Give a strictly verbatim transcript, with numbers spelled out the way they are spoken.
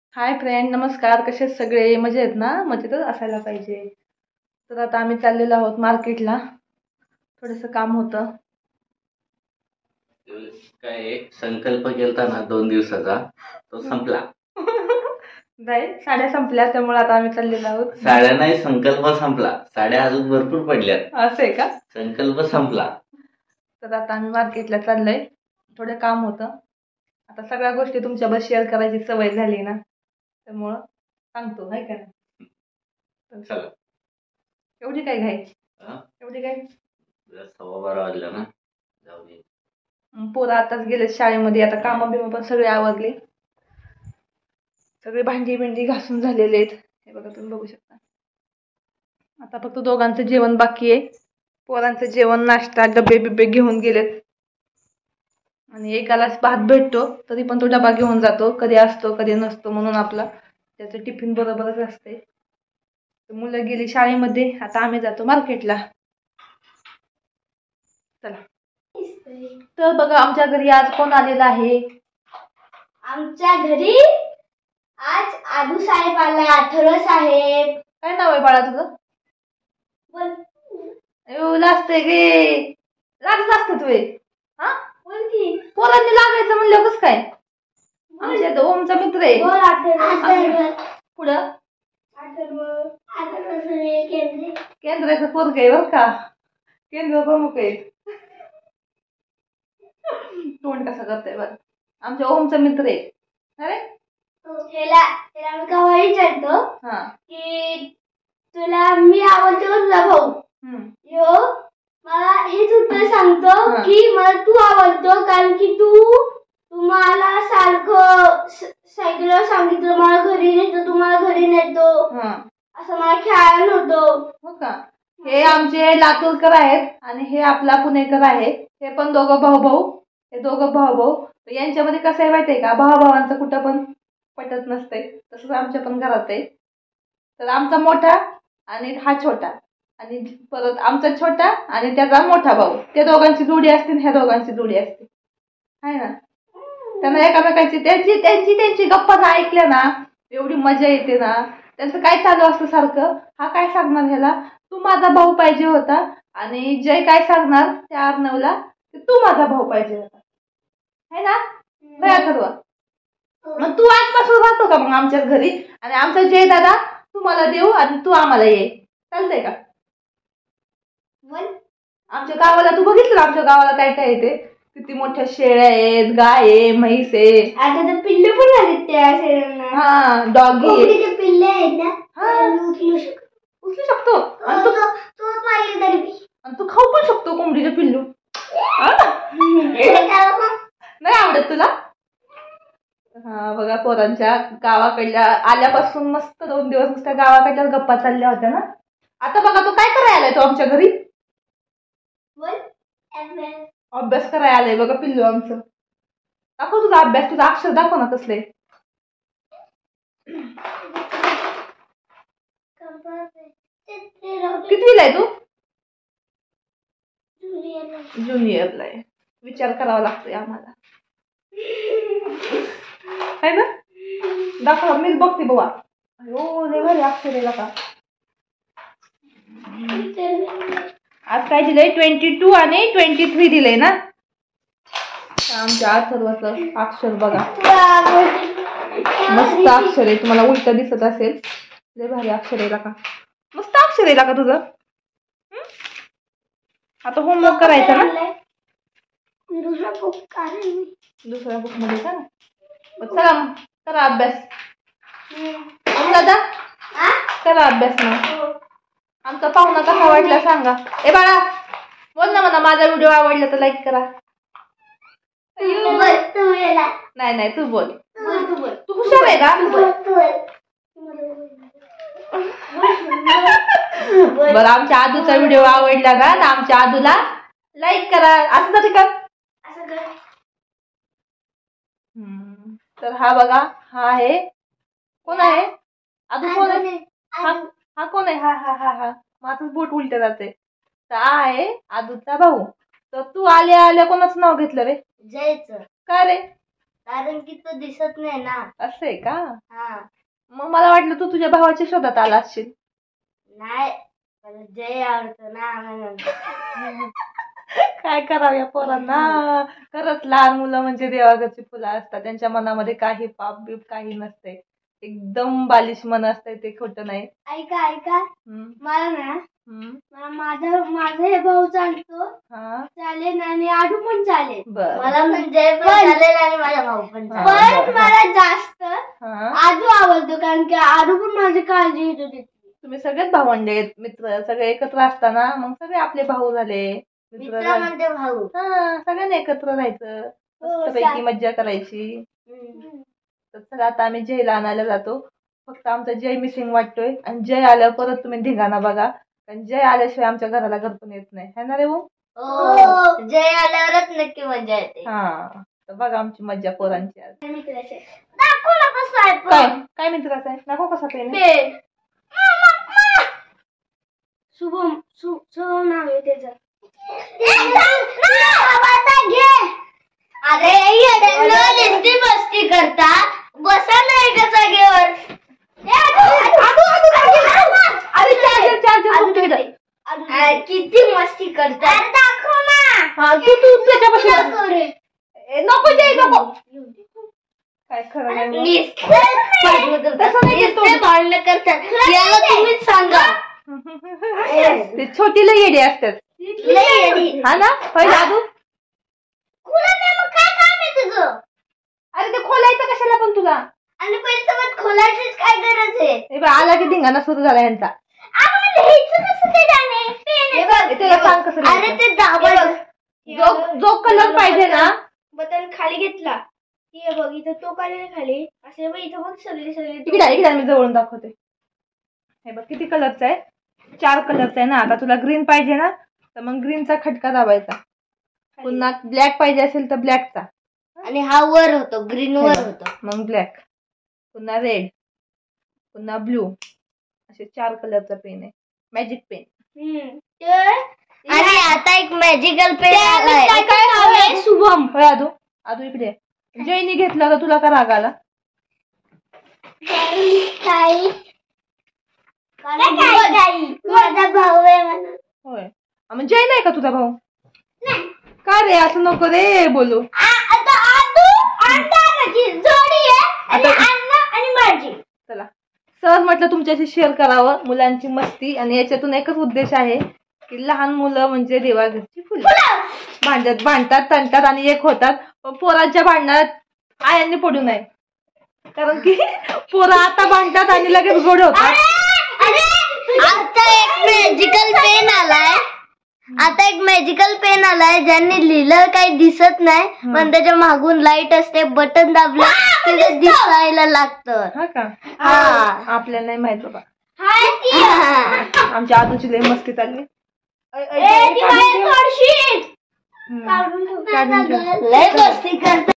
Hi friend, नमस्कार. कसे आहेत सगळे? मजेत ना? मजेतच असायला पाहिजे. तर आता आम्ही चाललेलो आहोत मार्केटला. थोडंसं काम होतं. काय एक संकल्प केलता ना दोन दिवसाचा, तो संपला. नाही, साड्या संपल्या, त्यामुळे आता आम्ही चाललेलो आहोत. साड्या नाही, संकल्प संपला. साड्या अजून भरपूर पडल्यात. असं आहे का? संकल्प संपला. तर आता आम्ही मार्केटला चाललोय. थोडं काम होतं. आता सगळ्या गोष्टी तुमच्याबरोबर शेअर करायची सवय झाली ना, त्यामुळं सांगतो, हाय का नाही? चला. एवढी काय घाई? हा? एवढी काय? सव्वा बारा वाजला ना, जाऊ दे. पोरं आताच गेले शाळेमध्ये. आता कामं बिमं पण सगळे आवरले. सगळे भांडी बिंडी घासून झालेले आहेत. हे बघा, तुम्ही बघू शकता. आता फक्त दोघांचं जेवण बाकी आहे. पोरांचं जेवण, नाश्ता, डबे बिबे घेऊन गेलेत. आणि एकालाच भात भेटतो, तरी पण तो डबा घेऊन जातो. कधी असतो कधी नसतो, म्हणून आपला त्याचं टिफिन बरोबरच असते. मुलं गेली शाळेमध्ये. आता आम्ही जातो मार्केटला. चला. तर बघा, आमच्या घरी आज कोण आलेला आहे? आमच्या घरी आज आदू साहेब आला. अथर्व साहेब. काय नाव आहे बाळा तुझं? बोल. एवढं असते गे, लागत असते तुझे. हा, बोल की. पोरांनी लागायचं म्हणलं कसं काय? आमच्या इथं ओमचा मित्र आहे. बोल. अथर्व. पुढं अथर्व. अथर्व सूर्य केंद्रे. केंद्राचं पोरग आहे बरं का. केंद्र प्रमुख आहे. तोंड कसं करतंय बरं. आमच्या ओमचा मित्र आहे. अरे ह्याला ह्याला मी केव्हा विचारतो हा की तुला मी आवडतो का तुझा भाऊ? यो मला हेच उत्तर सांगतो की मला तू आवडतो, कारण की तू तुम्हाला सारखं सायकलवर सांगितलं मला घरी नेतो, तुम्हाला घरी नेतो, असं मला खेळायला नव्हतं. हो का? हे आमचे लातूरकर आहेत आणि हे आपला पुणेकर आहे. हे पण दोघं भाऊ भाऊ. हे दोघं भाऊ भाऊ. यांच्यामध्ये कसं आहे माहिती आहे का? भावाभावांचं कुठं पण पटत नसते. तसंच आमच्या पण घरात आहे. तर आमचा मोठा आणि हा छोटा, आणि परत आमचा छोटा आणि त्याचा मोठा भाऊ, त्या दोघांची जोडी असते आणि ह्या दोघांची जोडी असते, आहे ना. त्यांना एकामेकांची त्यांची त्यांची त्यांची गप्पा ऐकल्या ना, एवढी मजा येते ना. त्यांचं काय चालू असतं सारखं, हा काय सांगणार ह्याला, तू माझा भाऊ पाहिजे होता, आणि जय काय सांगणार त्या अर्णवला, तू माझा भाऊ पाहिजे होता, है ना. काय ठरवा. मग तू आजपासून राहतो का मग आमच्या घरी, आणि आमचा जय दादा तुम्हाला देऊ आणि तू आम्हाला ये, चालतंय का? आमच्या गावाला तू बघितलं, आमच्या गावाला काय काय येते, किती मोठ्या शेळ्या आहेत, गाय आहे, म्हैस आहे. आता तर पिल्ले पण झाले त्या शेळ्यांना. हा, डॉगी पिल्ले आहेत ना. उचलू शकतो आणि तू आणि तू खाऊ पण शकतो कोंबडीचे पिल्लू. नाही आवडत तुला? हा बघा, पोरांच्या गावाकडल्या आल्यापासून मस्त दोन दिवस नुसत्या गावाकडल्या गप्पा चालल्या होत्या ना. आता बघा, तो काय करायला आलाय तो आमच्या घरी? अभ्यास करायला आलाय बघा पिल्लू आमचं. दाखव तुझा अभ्यास, तुझा अक्षर दाखव ना कसले. कितवीला आहे तू? ज्युनियरला आहे. विचार करावा लागतोय आम्हाला, आहे ना. दाखव, मीच बघते बाबा. हो, लय भारी अक्षर आहे का. आज काय दिलंय? ट्वेंटी टू आणि ट्वेंटी थ्री दिलंय ना. आमच्या अथर्वचं अक्षर बघा, मस्त अक्षर आहे. तुम्हाला उलट दिसत असेल, लय भारी अक्षर आहे का. मस्त अक्षर आहे का तुझं. आता होमवर्क करायचा ना दुसरा बुक काढेल. दुसऱ्या बुक मध्ये का. चला मग करा अभ्यास. दादा करा अभ्यास मग. आमचा पाहुणा कसा वाटला सांगा. ए बाळा, बोल ना म्हणा, माझा व्हिडिओ आवडला तर लाईक करा. नाही नाही, तू बोल. तू हुशार आहे का? बरं, आमच्या आदूचा व्हिडिओ आवडला का तर आमच्या आदूला लाईक करा. असं तरी कर. तर हा बघा, हा आहे. कोण आहे आदू? कोण आहे हा? हा कोण आहे? हा हा हा हा माझंच बोट उलट जाते. तर हा आहे आदूचा भाऊ. तर तू आल्या आल्या कोणाचं नाव घेतलं रे? जयचं. का रे? कारण की तो दिसत नाही ना. असं आहे का? हा. मग मला वाटलं तू तुझ्या भावाच्या शोधात आला असशील. नाही, मला जय आवडतो ना म्हणून. काय करावं या पोरांना. खरंच लहान मुलं म्हणजे देवाघरची फुलं असतात. त्यांच्या मनामध्ये काही पाप बीप काही नसते. एकदम बालिश मन असते, ते खोटं नाही. ऐका ऐका, हम्म, मला ना हम्म, मला माझा माझा हे भाऊ चालतो हा, चालेल आणि आडू पण चालेल. बर, मला पण जय पण चालेल आणि माझा भाऊ पण हा, चालेल. पण बरं. मला जास्त हा. आडू आवडतो कारण की आडू पण माझी काळजी घेतो तिथे. तुम्ही सगळेच भावंडे आहेत, मित्र सगळे एकत्र असताना मग सगळे आपले भाऊ झाले, मित्र मित्र झाले. म्हणते भाऊ. हा, सगळ्यांनी एकत्र राहायचं, हो, मस्तपैकी सा- मज्जा करायची. हम्म. तर चला आता आम्ही जयला आणायला जातो. फक्त आमचा जय मिसिंग वाटतोय आणि जय आल्यावर परत तुम्ही धिंगाणा बघा, कारण जय आल्याशिवाय आमच्या घराला घरपून येत नाही, है ना रे भाऊ? हो, जय आल्यावरच नक्की मजा येते. हा, तर बघा आमची मज्जा पोरांची आज. मित्राचे दाखव ना कसं आहे काय पण. काय मित्राचं आहे दाखव कसा पेन आहे. पेन. शुभम शु शुभम नाव आहे त्याचं. अरे नुसती मस्ती करता, बसा ना एका जागेवर. अरे चार्जर चार्जर अरे किती मस्ती करता. दाखव ना. हा, तू तू त्याच्यापाशी बस. ए, नको जय नको. काय खरं नाही मग. नुसते भांडण करतात. याला तुम्हीच सांगा. ते छोटीला येडी असतात, हा ना? पहिला आदू. काय काम आहे तुझं? अरे ते खोलायचं कशाला पण तुला. आणि पहिले सोबत खोलायचीच काय गरज आहे? हे बघ, आला की धिंगाणा सुरू झाला यांचा. हे त्याला सांग कसं अरे लिहायचं. ते दाबायचं. जो जो कलर पाहिजे ना, बटन खाली घेतला की हे बघ इथं तो खाली खाली असे बघ इथं बघ सगळे सगळे इकडे इकडे मी जवळून दाखवते. हे बघ किती कलरचा आहे, चार कलरचा आहे ना. आता तुला ग्रीन पाहिजे ना, तर मग ग्रीनचा खटका दाबायचा. पुन्हा ब्लॅक पाहिजे असेल तर ब्लॅकचा, आणि हा वर होतो ग्रीन वर होतो. मग ब्लॅक, पुन्हा रेड, पुन्हा ब्लू, असे चार कलरचा पेन आहे, मॅजिक पेन. आणि आता एक मॅजिकल पेन आलाय, शुभम. होय आदू, आदू इकडे ये. जयनी घेतला तर तुला का राग आला? माझा भाऊ आहे म्हणून. होय, मग जय नाही का तुझा भाऊ? का रे असं नको रे बोलू. जोडी आणि माझी. चला, सहज म्हटलं तुमच्याशी शेअर करावं मुलांची मस्ती, आणि याच्यातून एकच उद्देश आहे की लहान मुलं म्हणजे देवाघरची फुलं. भांडत भांडतात, तणतात आणि एक होतात. पण पोरांच्या भांडणात आयांनी पडू नये, कारण की पोरं आता भांडतात आणि लगेच गोड होतात. आता एक मॅजिकल पेन आलाय, आता एक मॅजिकल पेन आलाय ज्यांनी लिहिलं काही दिसत नाही, पण त्याच्या मागून लाईट असते, बटन दाबलं की ते दिसायला लागतं. हा का? हा. आपल्याला नाही माहित बाबा. आमच्या आदूची लई मस्ती चालली. अय, अय, ए, ती काढून बाहेर ठेव. काढशील. हम्म. काढून ठेव. लय मस्ती करतात.